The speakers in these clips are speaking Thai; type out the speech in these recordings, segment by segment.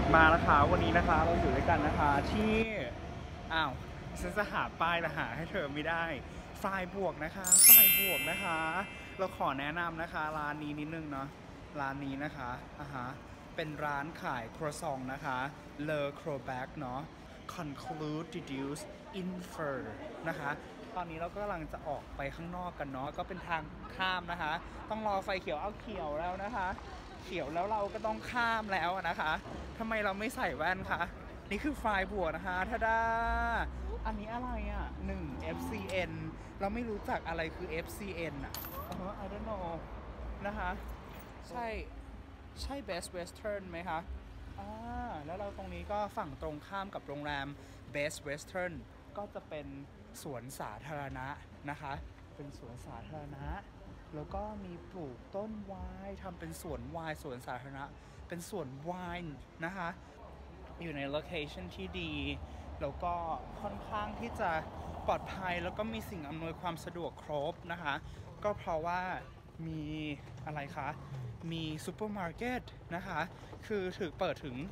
มานะคะวันนี้นะคะเราอยู่ด้วยกันนะคะที่ฉันจะหาป้ายแต่หาให้เธอไม่ได้ฝ่ายบวกนะคะฝ่ายบวกนะคะเราขอแนะนำนะคะร้านนี้นิดนึงเนาะร้านนี้นะคะเป็นร้านขายครัวซองนะคะเลอโครแบกเนาะ conclude deduce infer นะคะตอนนี้เราก็กำลังจะออกไปข้างนอกกันเนาะก็เป็นทางข้ามนะคะต้องรอไฟเขียวเอาเขียวแล้วนะคะเขียวแล้วเราก็ต้องข้ามแล้วนะคะทำไมเราไม่ใส่แว่นคะนี่คือไฟบวกนะคะทาดาอันนี้อะไรอ่ะ1 FCN เราไม่รู้จักอะไรคือ FCN อ่ะI don't know นะคะใช่ Best Western ไหมคะแล้วเราตรงนี้ก็ฝั่งตรงข้ามกับโรงแรม Best Western ก็จะเป็นสวนสาธารณะนะคะเป็นสวนสาธารณะแล้วก็มีปลูกต้นไวน์ทำเป็นสวนไวน์สวนสาธารณะเป็นสวนไวน์นะคะอยู่ในโลเคชั่นที่ดีแล้วก็ค่อนข้างที่จะปลอดภัยแล้วก็มีสิ่งอำนวยความสะดวกครบนะคะก็เพราะว่ามีอะไรคะมีซูเปอร์มาร์เก็ตนะคะคือเปิดถึง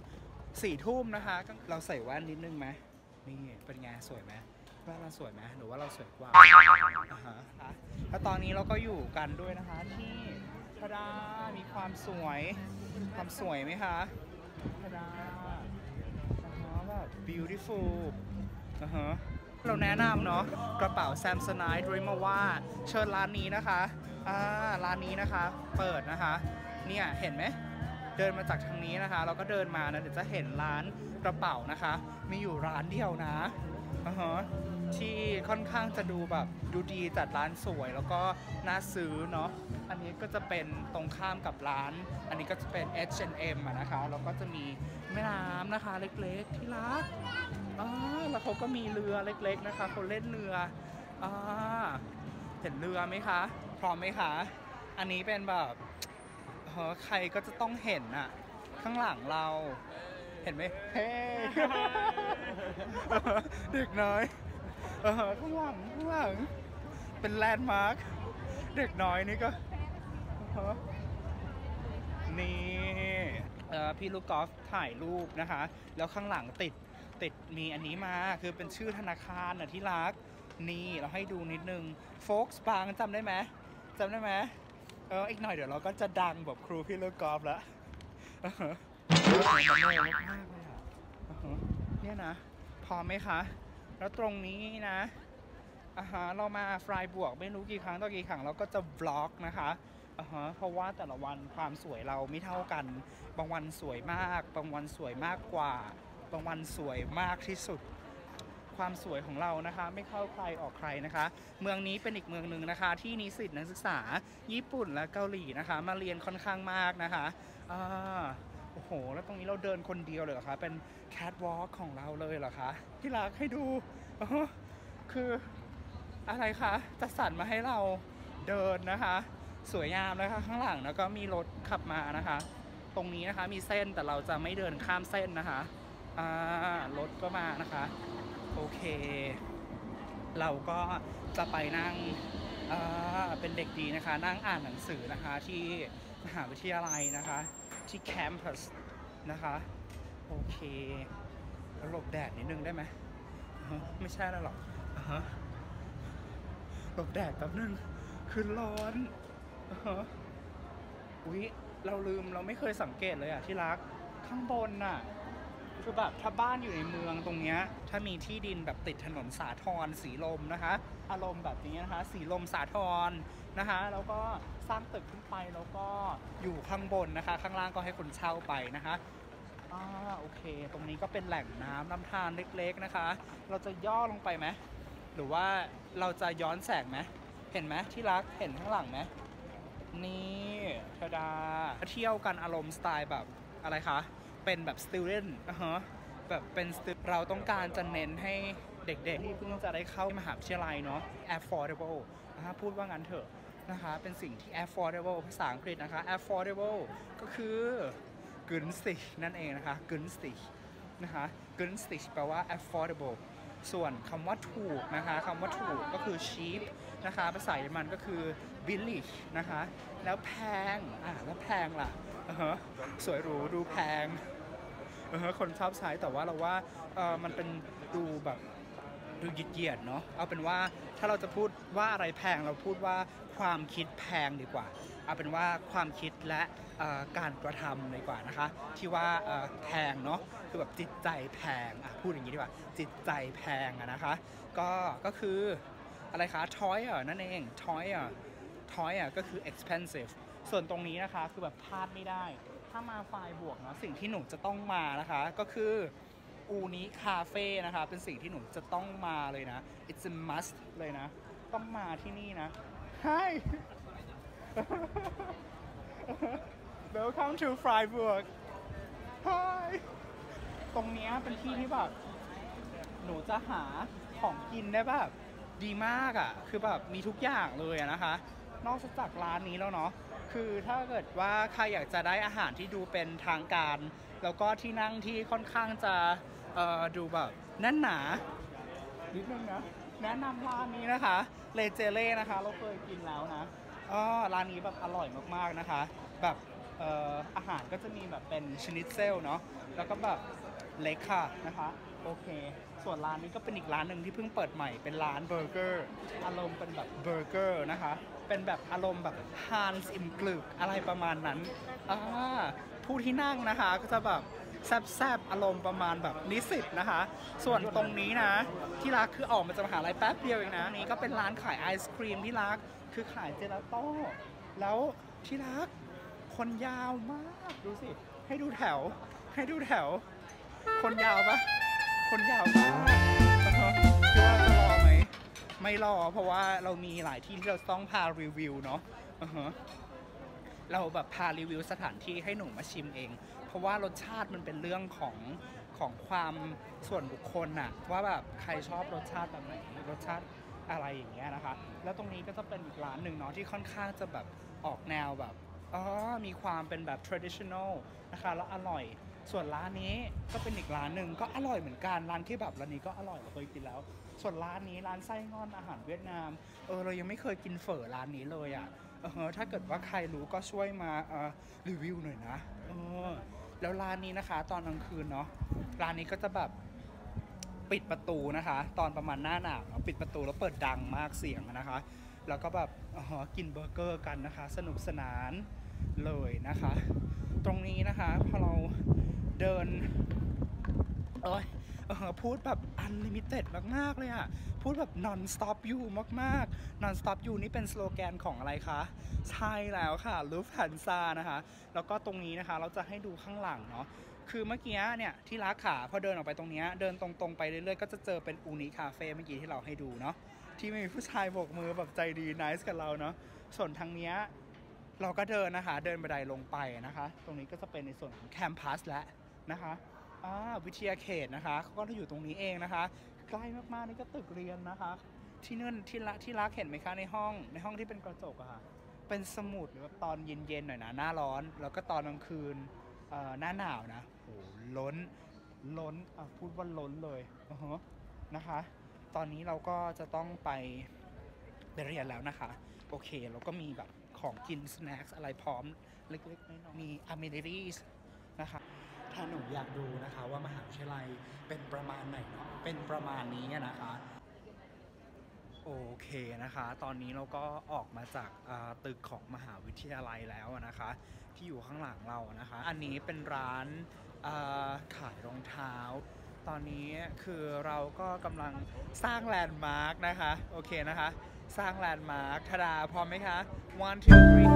4 ทุ่มนะคะเราใส่แว่นนิดนึงไหมนี่เป็นไงสวยไหมว่าเราสวยไหมหรือว่าเราสวยกว่าแล้วตอนนี้เราก็อยู่กันด้วยนะคะที่ทาดามีความสวยไหมคะทาดาแบบ beautiful เราแนะนำเนาะกระเป๋า Samsonite Dreamer ว่าเชิญร้านนี้นะคะร้านนี้นะคะเปิดนะคะเนี่ยเห็นไหมเดินมาจากทางนี้นะคะเราก็เดินมานะเดี๋ยวจะเห็นร้านกระเป๋านะคะมีอยู่ร้านเดียวนะที่ค่อนข้างจะดูแบบดูดีจัดร้านสวยแล้วก็น่าซื้อเนาะอันนี้ก็จะเป็นตรงข้ามกับร้านอันนี้ก็จะเป็น H&M นะคะแล้วก็จะมีแม่น้ำนะคะเล็กๆที่รักแล้วเขาก็มีเรือเล็กๆนะคะเขาเล่นเรือเห็นเรือไหมคะพร้อมไหมคะอันนี้เป็นแบบใครก็จะต้องเห็นอะข้างหลังเราเห็นไหมเฮ้เด็กน้อยข้างหลังเป็นแลนด์มาร์คเด็กน้อยนี่ก็นี่พี่ลูกกอล์ฟถ่ายรูปนะคะแล้วข้างหลังติดมีอันนี้มาคือเป็นชื่อธนาคารนะที่รักนี่เราให้ดูนิดนึงโฟกส์บางจำได้ไหมอีกหน่อยเดี๋ยวเราก็จะดังแบบครูพี่ลูกกอล์ฟแล้วเนี่ยนะพอไหมคะแล้วตรงนี้นะเรามาฟลายบวกไม่รู้กี่ครั้งต่อกี่ครั้งเราก็จะบล็อกนะคะเพราะว่าแต่ละวันความสวยเราไม่เท่ากันบางวันสวยมากบางวันสวยมากกว่าบางวันสวยมากที่สุดความสวยของเรานะคะไม่เข้าใครออกใครนะคะเมืองนี้เป็นอีกเมืองหนึ่งนะคะที่นิสิตนักศึกษาญี่ปุ่นและเกาหลีนะคะมาเรียนค่อนข้างมากนะคะโอ้โหแล้วตรงนี้เราเดินคนเดียวเลยเหรอคะเป็นแคทวอล์กของเราเลยเหรอคะที่รักให้ดูคืออะไรคะจัดสรรมาให้เราเดินนะคะสวยงามนะคะข้างหลังแล้วก็มีรถขับมานะคะตรงนี้นะคะมีเส้นแต่เราจะไม่เดินข้ามเส้นนะคะรถก็มานะคะโอเคเราก็จะไปนั่งเป็นเด็กดีนะคะนั่งอ่านหนังสือนะคะที่มหาวิทยาลัยนะคะที่แคมปัสนะคะโอเคหลบแดดนิดนึงได้ไหมไม่ใช่แล้วหรอกหลบแดดแป๊บนึงคือร้อนเราไม่เคยสังเกตเลยที่รักข้างบนน่ะคือแบบถ้าบ้านอยู่ในเมืองตรงเนี้ยถ้ามีที่ดินแบบติดถนนสาทรสีลมนะคะอารมณ์แบบนี้นะคะสีลมสาทรนะคะแล้วก็สร้างตึกขึ้นไปแล้วก็อยู่ข้างบนนะคะข้างล่างก็ให้คนเช่าไปนะคะโอเคตรงนี้ก็เป็นแหล่งน้ำลำธารเล็กๆนะคะเราจะย่อลงไปไหมหรือว่าเราจะย้อนแสงไหมเห็นไหมที่รักเห็นข้างหลังไหมนี่ทาดาเที่ยวกันอารมณ์สไตล์แบบอะไรคะเป็นแบบ student แบบเป็นเราต้องการจะเน้นให้เด็กๆที่เพิ่งจะได้เข้ามหาวิทยาลัยเนาะ affordable พูดว่างั้นเถอะนะคะเป็นสิ่งที่ affordable ภาษาอังกฤษนะคะ affordable ก็คือ günstig นั่นเองนะคะ günstig นะคะ günstig แปลว่า affordable ส่วนคำว่าถูกนะคะคำว่าถูกก็คือ cheap นะคะภาษาเยอรมันก็คือ billig นะคะแล้วแพงแล้วแพงล่ะสวยหรูดูแพงคนชอบใช้แต่ว่าเราว่ามันเป็นดูแบบดูเหยียดเนาะเอาเป็นว่าถ้าเราจะพูดว่าอะไรแพงเราพูดว่าความคิดแพงดีกว่าเอาเป็นว่าความคิดและการกระทำดีกว่านะคะที่ว่าแพงเนาะคือแบบจิตใจแพงพูดอย่างนี้ดีกว่าจิตใจแพงนะคะก็คืออะไรคะ toy นั่นเอง toy ก็คือ expensive ส่วนตรงนี้นะคะคือแบบพลาดไม่ได้ถ้ามาไฟบวกเนาะสิ่งที่หนูจะต้องมานะคะก็คืออูนิคาเฟ่นะคะเป็นสิ่งที่หนูจะต้องมาเลยนะ it's a must เลยนะต้องมาที่นี่นะ Hi Welcome to Freiburg Hi ตรงนี้เป็นที่ที่แบบหนูจะหาของกินได้แบบดีมากคือแบบมีทุกอย่างเลยนะคะนอกจากร้านนี้แล้วเนาะคือถ้าเกิดว่าใครอยากจะได้อาหารที่ดูเป็นทางการแล้วก็ที่นั่งที่ค่อนข้างจะดูแบบแน่นหนานิดนึงนะแนะนำร้านนี้นะคะเลเจเล่นะคะเราเคยกินแล้วนะร้านนี้แบบอร่อยมากๆนะคะแบบอาหารก็จะมีแบบเป็นชนิดเซลเนาะแล้วก็แบบเล็กค่ะนะคะโอเคส่วนร้านนี้ก็เป็นอีกร้านหนึ่งที่เพิ่งเปิดใหม่เป็นร้านเบอร์เกอร์อารมณ์เป็นแบบเบอร์เกอร์นะคะเป็นแบบอารมณ์แบบฮันส์อิมกลึกอะไรประมาณนั้นผู้ที่นั่งนะคะก็จะแบบแซบๆอารมณ์ประมาณแบบนิสิตนะคะส่วนตรงนี้นะที่รักคือออกมาจากมหาลัยแป๊บเดียวเองนะนี่ก็เป็นร้านขายไอศครีมที่รักคือขายเจลาโต้แล้วที่รักคนยาวมากดูสิให้ดูแถวคนยาวปะคนยาวมากคิดว่าจะรอไหมไม่รอเพราะว่าเรามีหลายที่ที่เราต้องพารีวิวเนาะเราแบบพารีวิวสถานที่ให้หนูมาชิมเองเพราะว่ารสชาติมันเป็นเรื่องของความส่วนบุคคลน่ะว่าแบบใครชอบรสชาติแบบไหนรสชาติอะไรอย่างเงี้ยนะคะแล้วตรงนี้ก็จะเป็นอีกร้านหนึ่งเนาะที่ค่อนข้างจะแบบออกแนวแบบมีความเป็นแบบ traditional นะคะแล้วอร่อยส่วนร้านนี้ก็เป็นอีกร้านหนึ่งก็อร่อยเหมือนกันร้านที่แบบร้านนี้ก็อร่อยเราเคยกินแล้วส่วนร้านนี้ร้านไส้งอนอาหารเวียดนามเรายังไม่เคยกินเฝอร้านนี้เลยถ้าเกิดว่าใครรู้ก็ช่วยมารีวิวหน่อยนะแล้วร้านนี้นะคะตอนกลางคืนเนาะร้านนี้ก็จะแบบปิดประตูนะคะตอนประมาณหน้าหนาวปิดประตูแล้วเปิดดังมากเสียงนะคะแล้วก็แบบกินเบอร์เกอร์กันนะคะสนุกสนานเลยนะคะตรงนี้นะคะพอเราเดินพูดแบบ unlimited มากๆเลยพูดแบบ non stop you มากๆ non stop you นี่เป็นสโลแกนของอะไรคะใช่แล้วค่ะ Lufthansa นะคะแล้วก็ตรงนี้นะคะเราจะให้ดูข้างหลังเนาะคือเมื่อกี้เนี่ยที่รักขาพอเดินออกไปตรงนี้เดินตรงๆไปเรื่อยๆก็จะเจอเป็นอูนิคาเฟ่เมื่อกี้ที่เราให้ดูเนาะที่มีผู้ชายโบกมือแบบใจดี nice กับเราเนาะส่วนทางเนี้ยเราก็เดินนะคะเดินบันไดลงไปนะคะตรงนี้ก็จะเป็นในส่วนของแคมปัสแล้วนะคะวิทยาเขตนะคะเขาก็อยู่ตรงนี้เองนะคะใกล้มากๆนี่ก็ตึกเรียนนะคะที่นั่นที่รักเห็นไหมคะในห้องที่เป็นกระจกเป็นสมุดหรือแบบตอนเย็นๆหน่อยนะหน้าร้อนแล้วก็ตอนกลางคืนหน้าหนาวนะโหล้นพูดว่าล้นเลยนะคะตอนนี้เราก็จะต้องไปเรียนแล้วนะคะโอเคเราก็มีแบบของกินสแน็คอะไรพร้อมเล็กๆน้อยๆมี amenities นะคะถ้าหนูอยากดูนะคะว่ามหาวิทยาลัยเป็นประมาณไหนเนาะเป็นประมาณนี้นะคะโอเคนะคะตอนนี้เราก็ออกมาจากตึกของมหาวิทยาลัยแล้วนะคะที่อยู่ข้างหลังเรานะคะอันนี้เป็นร้านขายรองเท้าตอนนี้คือเราก็กำลังสร้างแลนด์มาร์กนะคะโอเคนะคะสร้างแลนด์มาร์กทาดาพร้อมไหมคะ one two three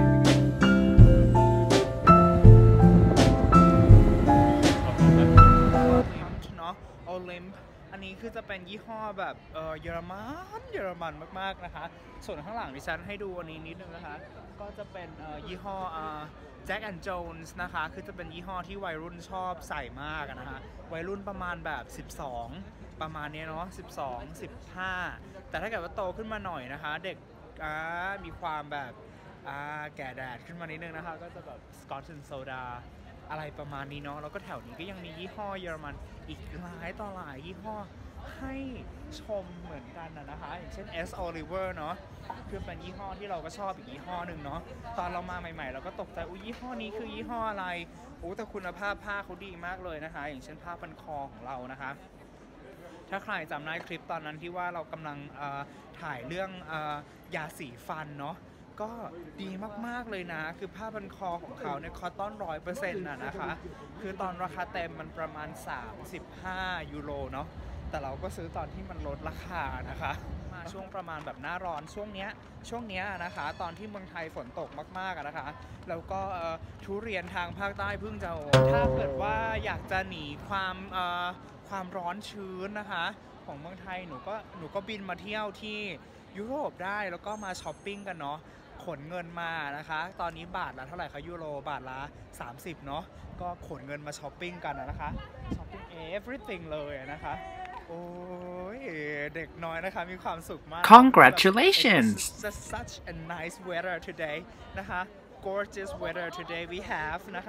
โอลิมอันนี้คือจะเป็นยี่ห้อแบบเยอรมันมากๆนะคะส่วนข้างหลังดิฉันให้ดูอันนี้นิดนึงนะคะก็จะเป็นยี่ห้อJack and Jones นะคะคือจะเป็นยี่ห้อที่วัยรุ่นชอบใส่มากนะคะวัยรุ่นประมาณแบบ12ประมาณนี้เนาะ12 15แต่ถ้าเกิดว่าโตขึ้นมาหน่อยนะคะเด็กมีความแบบแก่แดดขึ้นมานิดนึงนะคะก็จะแบบ Scotch and Sodaอะไรประมาณนี้เนาะแล้วก็แถวนี้ก็ยังมียี่ห้อเยอรมันอีกหลายต่อหลายยี่ห้อให้ชมเหมือนกันนะคะอย่างเช่น S Oliver เนาะคือเป็นยี่ห้อที่เราก็ชอบอีกยี่ห้อหนึ่งเนาะตอนเรามาใหม่ๆเราก็ตกใจอุ้ยยี่ห้อนี้คือยี่ห้ออะไรโอ้แต่คุณภาพผ้าเขาดีมากเลยนะคะอย่างเช่นผ้าพันคอของเรานะคะถ้าใครจำได้คลิปตอนนั้นที่ว่าเรากำลังถ่ายเรื่องยาสีฟันเนาะก็ดีมากๆเลยนะคือผ้าพันคอของเขาเนี่ยคอตตอน100%นะคะคือตอนราคาเต็มมันประมาณ35 ยูโรเนาะแต่เราก็ซื้อตอนที่มันลดราคานะคะมาช่วงประมาณแบบหน้าร้อนช่วงเนี้ยนะคะตอนที่เมืองไทยฝนตกมากๆนะคะแล้วก็ทุเรียนทางภาคใต้เพิ่งจะถ้าเกิดว่าอยากจะหนีความร้อนชื้นนะคะของเมืองไทยหนูก็บินมาเที่ยวที่ยุโรปได้แล้วก็มาช้อปปิ้งกันเนาะขนเงินมานะคะตอนนี้บาทละเท่าไหร่คะยูโรบาทละ30เนาะก็ขนเงินมาช้อปปิ้งกันนะคะช้อปปิ้ง everything เลยนะคะโอ้ยเด็กน้อยนะคะมีความสุขมาก Congratulations such a nice weather today นะคะ gorgeous weather today we have นะคะ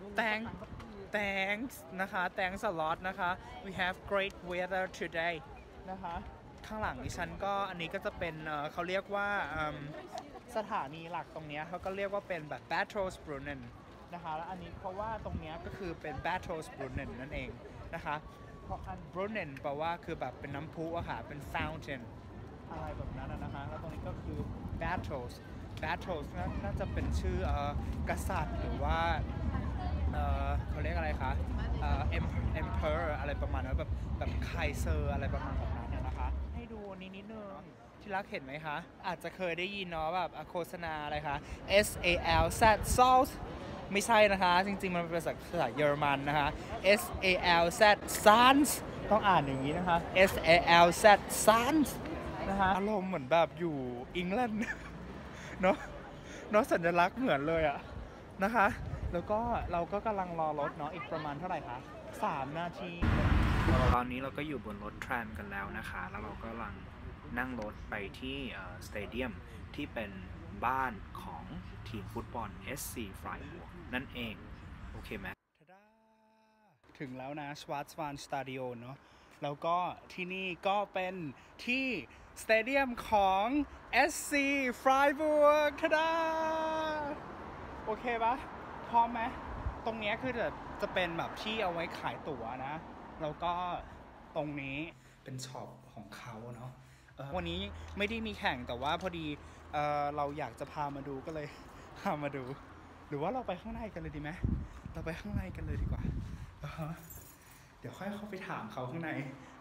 thanks นะคะ thanks a lot นะคะ we have great weather today นะคะข้างหลังดิฉันก็อันนี้ก็จะเป็นเขาเรียกว่าสถานีหลักตรงนี้เขาก็เรียกว่าเป็นแบบ Battelsbrunnen นะคะแล้วอันนี้เพราะว่าตรงนี้ก็คือเป็น Battelsbrunnen นั่นเองนะคะเพราะอัน Brunnen แปลว่าคือแบบเป็นน้ำพุอะค่ะเป็น fountain อะไรแบบนั้นนะคะแล้วตรงนี้ก็คือ Battles น่าจะเป็นชื่อกษัตริย์หรือว่าเขาเรียกอะไรคะemperor อะไรประมาณนั้นแบบไคเซอร์อะไรประมาณแบบนั้นนะคะให้ดูนิดนึงที่รักเห็นไหมคะอาจจะเคยได้ยินเนาะแบบโฆษณาอะไรคะ SALZ salt ไม่ใช่นะคะจริงๆมันเป็นภาษาเยอรมันนะคะ SALZ sans ต้องอ่านอย่างนี้นะคะ SALZ sans นะคะอารมณ์เหมือนแบบอยู่อังกฤษเนาะสัญลักษณ์เหมือนเลยอะนะคะแล้วก็เราก็กำลังรอรถเนาะอีกประมาณเท่าไหร่คะ3 นาทีตอนนี้เราก็อยู่บนรถแทรมกันแล้วนะคะแล้วเราก็กำลังนั่งรถไปที่สเตเดียมที่เป็นบ้านของทีมฟุตบอล SC Freiburg นั่นเองโอเคไหมถึงแล้วนะ Schwarzwald Stadion เนาะแล้วก็ที่นี่ก็เป็นที่สเตเดียมของ SC Freiburg ทดาโอเคปะพร้อมไหมตรงนี้คือจะเป็นแบบที่เอาไว้ขายตั๋วนะแล้วก็ตรงนี้เป็นช็อปของเขาเนาะวันนี้ไม่ได้มีแข่งแต่ว่าพอดีเราอยากจะพามาดูก็เลยพามาดูหรือว่าเราไปข้างในกันเลยดีไหมเราไปข้างในกันเลยดีกว่าเดี๋ยวค่อยเข้าไปถามเขาข้างใน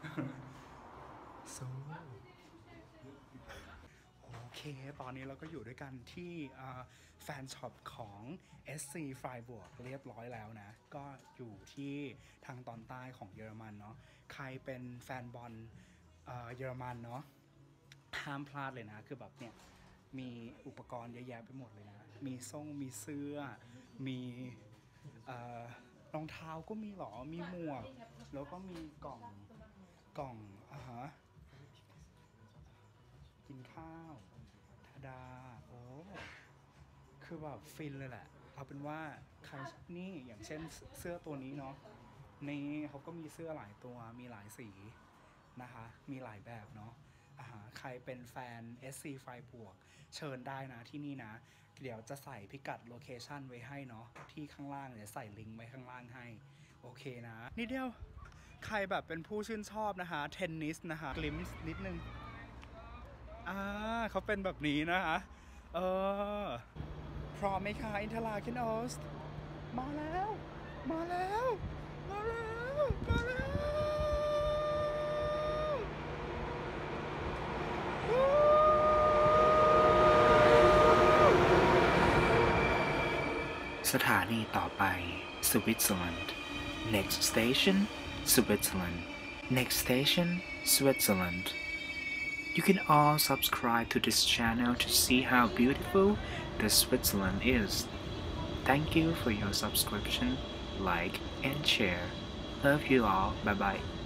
โอเคตอนนี้เราก็อยู่ด้วยกันที่แฟนช็อปของ SC Freiburg เรียบร้อยแล้วนะก็อยู่ที่ทางตอนใต้ของเยอรมันเนาะใครเป็นแฟนบอลเยอรมันเนาะห้ามพลาดเลยนะคือแบบเนี่ยมีอุปกรณ์เยอะแยะไปหมดเลยนะมีมีเสื้อมีรองเท้าก็มีหรอมีหมวกแล้วก็มีกล่องกินข้าวทาดาโอ้คือแบบฟินเลยแหละเอาเป็นว่าใครนี่อย่างเช่นเสื้อตัวนี้เนาะนี่เขาก็มีเสื้อหลายตัวมีหลายสีนะคะมีหลายแบบเนาะใครเป็นแฟน SC Freiburg เชิญได้นะที่นี่นะเดี๋ยวจะใส่พิกัดโลเคชั่นไว้ให้เนาะที่ข้างล่างเดี๋ยวใส่ลิงก์ไว้ข้างล่างให้โอเคนะนิดเดียวใครแบบเป็นผู้ชื่นชอบนะคะเทนนิสนะคะกลิมส์นิดนึงเขาเป็นแบบนี้นะคะพร้อมไหมคะอินทราคินออสมาแล้วสถานีต่อไป Switzerland Next station Switzerland Next station Switzerland You can all subscribe to this channel to see how beautiful the Switzerland is. Thank you for your subscription, like and share. Love you all. Bye bye.